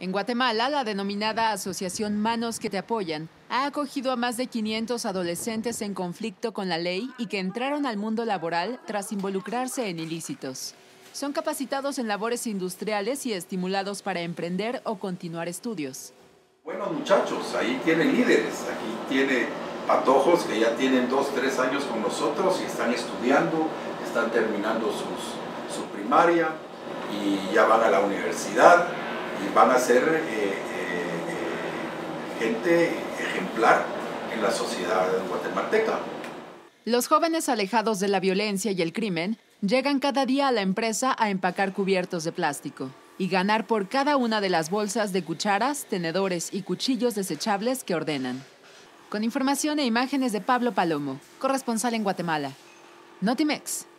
En Guatemala, la denominada Asociación Manos que te apoyan ha acogido a más de 500 adolescentes en conflicto con la ley y que entraron al mundo laboral tras involucrarse en ilícitos. Son capacitados en labores industriales y estimulados para emprender o continuar estudios. Buenos muchachos, ahí tienen líderes, aquí tiene patojos que ya tienen 2, 3 años con nosotros y están estudiando, están terminando su primaria y ya van a la universidad y van a ser gente ejemplar en la sociedad guatemalteca. Los jóvenes alejados de la violencia y el crimen llegan cada día a la empresa a empacar cubiertos de plástico y ganar por cada una de las bolsas de cucharas, tenedores y cuchillos desechables que ordenan. Con información e imágenes de Pablo Palomo, corresponsal en Guatemala. Notimex.